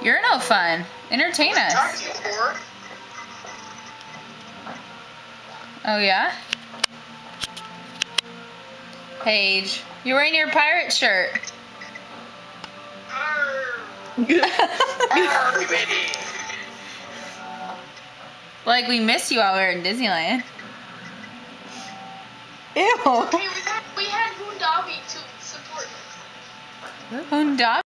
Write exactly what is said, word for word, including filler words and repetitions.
You're no fun. Entertain us. Talk to you for. Oh, yeah? Paige, you're wearing your pirate shirt. Like we missed you while we were in Disneyland. Ew. Hey, we had, we had Boondabi to support. Boondabi?